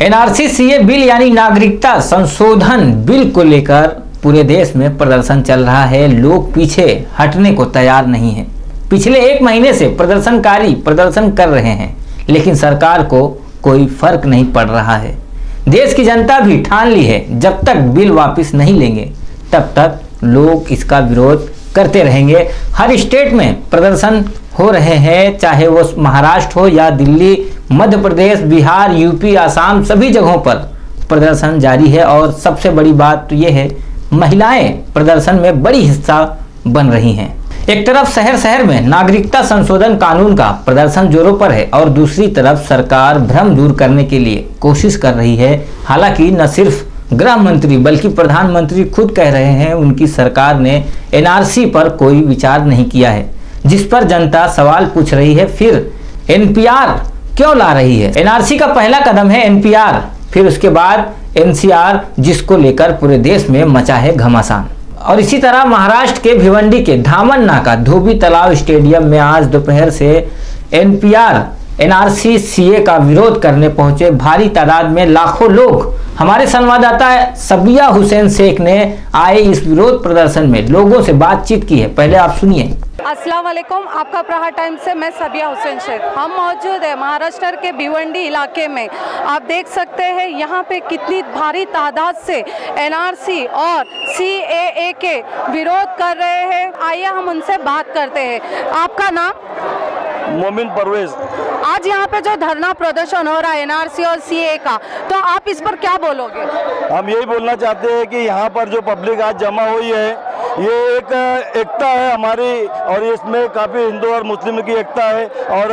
NRC CA bill यानी नागरिकता संशोधन बिल को लेकर पूरे देश में प्रदर्शन चल रहा है। लोग पीछे हटने को तैयार नहीं है। पिछले एक महीने से प्रदर्शनकारी प्रदर्शन कर रहे हैं, लेकिन सरकार को कोई फर्क नहीं पड़ रहा है। देश की जनता भी ठान ली है, जब तक बिल वापस नहीं लेंगे तब तक लोग इसका विरोध करते रहेंगे। हर स्टेट में प्रदर्शन हो रहे हैं, चाहे वो महाराष्ट्र हो या दिल्ली, मध्य प्रदेश, बिहार, यूपी, आसाम, सभी जगहों पर प्रदर्शन जारी है। और सबसे बड़ी बात तो ये है, महिलाएं प्रदर्शन में बड़ी हिस्सा बन रही हैं। एक तरफ शहर शहर में नागरिकता संशोधन कानून का प्रदर्शन जोरों पर है और दूसरी तरफ सरकार भ्रम दूर करने के लिए कोशिश कर रही है। हालांकि न सिर्फ गृह मंत्री बल्कि प्रधानमंत्री खुद कह रहे हैं उनकी सरकार ने एनआरसी पर कोई विचार नहीं किया है, जिस पर जनता सवाल पूछ रही है, फिर एनपीआर क्यों ला रही है। एनआरसी का पहला कदम है एनपीआर, फिर उसके बाद एनसीआर, जिसको लेकर पूरे देश में मचा है घमासान। और इसी तरह महाराष्ट्र के भिवंडी के धामन नाका धोबी तालाब स्टेडियम में आज दोपहर से एनपीआर एनआरसी सीए का विरोध करने पहुंचे भारी तादाद में लाखों लोग। हमारे संवाददाता सबिया हुसैन शेख ने आए इस विरोध प्रदर्शन में लोगों से बातचीत की है, पहले आप सुनिए। अस्सलाम वालेकुम, आपका प्रहार टाइम से मैं सबिया हुसैन शेख। हम मौजूद है महाराष्ट्र के भिवंडी इलाके में। आप देख सकते हैं यहाँ पे कितनी भारी तादाद से एनआरसी और सीएए के विरोध कर रहे हैं। आइए हम उनसे बात करते हैं। आपका नाम? मोमिन परवेज। आज यहाँ पे जो धरना प्रदर्शन हो रहा है एनआरसी और सीए का, तो आप इस पर क्या बोलोगे? हम यही बोलना चाहते हैं कि यहाँ पर जो पब्लिक आज जमा हुई है, ये एक एकता है हमारी, और इसमें काफ़ी हिंदू और मुस्लिम की एकता है। और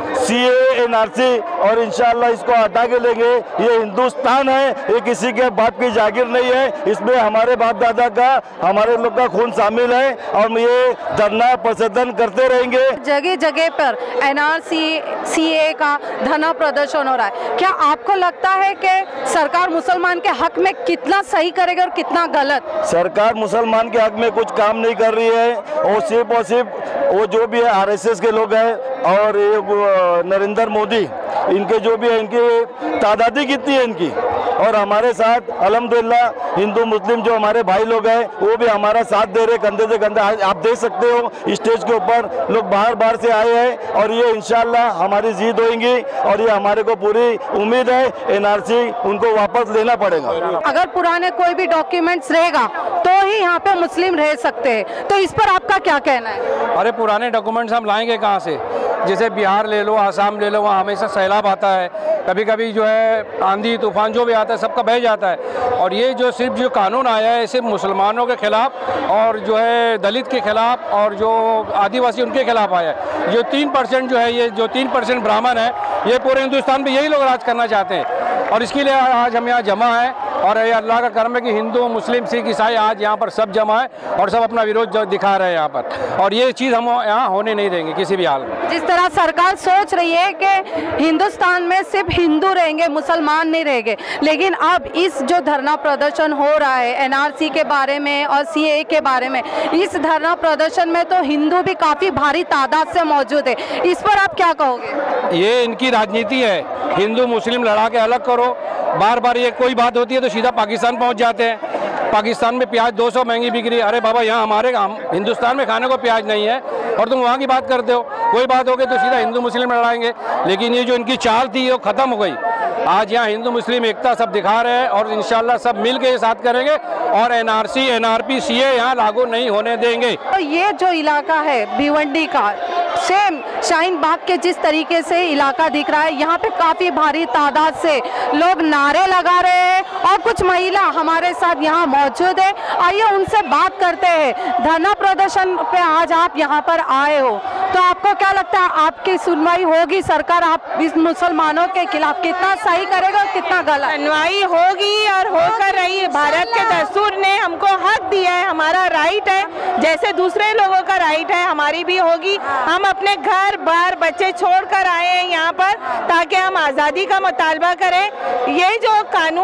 सीए एनआरसी और इंशाल्लाह इसको हटा के लेंगे। ये हिंदुस्तान है, ये किसी के बाप की जागीर नहीं है। इसमें हमारे बाप दादा का, हमारे लोग का खून शामिल है और ये धरना प्रदर्शन करते रहेंगे। जगह जगह पर एनआरसी सीए का धरना प्रदर्शन हो रहा है। क्या आपको लगता है कि सरकार मुसलमान के हक में कितना सही करेगी और कितना गलत? सरकार मुसलमान के हक में कुछ काम नहीं कर रही है, और सिर्फ वो जो भी है आरएसएस के लोग हैं और ये नरेंद्र मोदी, इनके जो भी है, इनकी तादादी कितनी है इनकी। और हमारे साथ अल्हम्दुलिल्लाह हिंदू मुस्लिम जो हमारे भाई लोग हैं वो भी हमारा साथ दे रहे, कंधे से कंधा। आप देख सकते हो स्टेज के ऊपर लोग बाहर बाहर से आए हैं, और ये इंशाल्लाह हमारी जीत होगी। और ये हमारे को पूरी उम्मीद है एनआरसी उनको वापस लेना पड़ेगा। अगर पुराने कोई भी डॉक्यूमेंट्स रहेगा तो ही यहाँ पे मुस्लिम रह सकते हैं, तो इस पर आपका क्या कहना है? अरे पुराने डॉक्यूमेंट्स हम लाएंगे कहाँ से? जैसे बिहार ले लो, आसाम ले लो, वहाँ हमेशा सैलाब आता है, कभी कभी जो है आंधी तूफान जो भी आता है सबका बह जाता है। और ये जो सिर्फ जो कानून आया है सिर्फ मुसलमानों के खिलाफ और जो है दलित के खिलाफ और जो आदिवासी उनके खिलाफ आया है। जो 3% जो है, ये जो 3% ब्राह्मण है, ये पूरे हिंदुस्तान में यही लोग राज करना चाहते हैं। और इसके लिए आज हम यहाँ जमा हैं, और ये अल्लाह का करम है कि हिंदू, मुस्लिम, सिख, ईसाई आज यहाँ पर सब जमा है और सब अपना विरोध दिखा रहे हैं यहाँ पर। और ये चीज़ हम यहाँ होने नहीं देंगे किसी भी हाल में। जिस तरह सरकार सोच रही है कि हिंदुस्तान में सिर्फ हिंदू रहेंगे, मुसलमान नहीं रहेंगे, लेकिन अब इस जो धरना प्रदर्शन हो रहा है एनआरसी के बारे में और सीए के बारे में, इस धरना प्रदर्शन में तो हिंदू भी काफ़ी भारी तादाद से मौजूद है। इस पर आप क्या कहोगे? ये इनकी राजनीति है, हिंदू मुस्लिम लड़ा के अलग करो। बार बार ये कोई बात होती है तो सीधा पाकिस्तान पहुंच जाते हैं। पाकिस्तान में प्याज 200 महंगी बिक रही है। अरे बाबा, यहाँ हमारे हिंदुस्तान में खाने को प्याज नहीं है और तुम वहाँ की बात करते हो। कोई बात हो गई तो सीधा हिंदू मुस्लिम लड़ाएंगे। लेकिन ये जो इनकी चाल थी वो ख़त्म हो गई। आज यहाँ हिंदू मुस्लिम एकता सब दिखा रहे हैं और इंशाल्लाह सब मिल के साथ करेंगे और एनआरसी एनआरपी सीए यहाँ लागू नहीं होने देंगे। तो ये जो इलाका है भिवंडी का, सेम शाहीन बाग के जिस तरीके से इलाका दिख रहा है, यहाँ पे काफ़ी भारी तादाद से लोग नारे लगा रहे हैं और कुछ महिला हमारे साथ यहाँ मौजूद है। आइए उनसे बात करते हैं। धरना प्रदर्शन पे आज आप यहाँ पर आए हो, तो आपको क्या लगता है आपकी सुनवाई होगी? सरकार आप इस मुसलमानों के खिलाफ कितना सही करेगा, कितना गलत? सुनवाई होगी और होकर रही है। भारत के दस्तूर ने हमको हक दिया है, हमारा राइट है, जैसे दूसरे लोगों का राइट है हमारी भी होगी। हम अपने घर बार बच्चे छोड़कर आए हैं यहाँ पर ताकि हम आज़ादी का मुतालबा करें। ये जो कानून है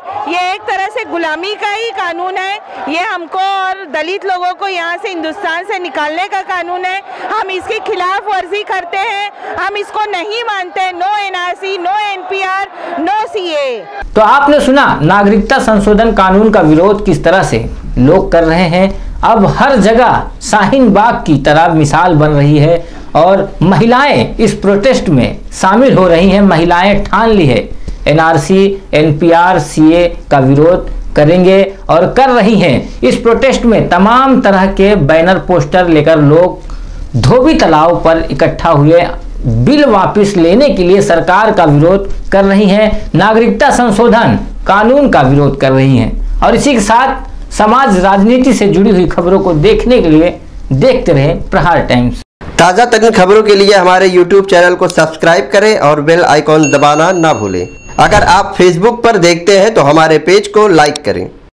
ये एक तरह से गुलामी का ही कानून है। ये हमको और दलित लोगों को यहाँ से हिंदुस्तान से निकालने का कानून है। हम इसकी खिलाफ वर्जी करते हैं, हम इसको नहीं मानते। No NRC, no NPR, no CA. तो आपने सुना नागरिकता संशोधन कानून का विरोध किस तरह से लोग कर रहे हैं। अब हर जगह शाहीन बाग की तरह मिसाल बन रही है और महिलाएं इस प्रोटेस्ट में शामिल हो रही हैं। महिलाएं ठान ली है एनआरसी, एनपीआर, सीए का विरोध करेंगे और कर रही हैं। इस प्रोटेस्ट में तमाम तरह के बैनर पोस्टर लेकर लोग धोबी तालाब पर इकट्ठा हुए बिल वापस लेने के लिए सरकार का विरोध कर रही हैं, नागरिकता संशोधन कानून का विरोध कर रही हैं। और इसी के साथ समाज राजनीति से जुड़ी हुई खबरों को देखने के लिए देखते रहें प्रहार टाइम्स। ताज़ा तरीन खबरों के लिए हमारे YouTube चैनल को सब्सक्राइब करें और बेल आइकॉन दबाना ना भूलें। अगर आप Facebook पर देखते हैं तो हमारे पेज को लाइक करें।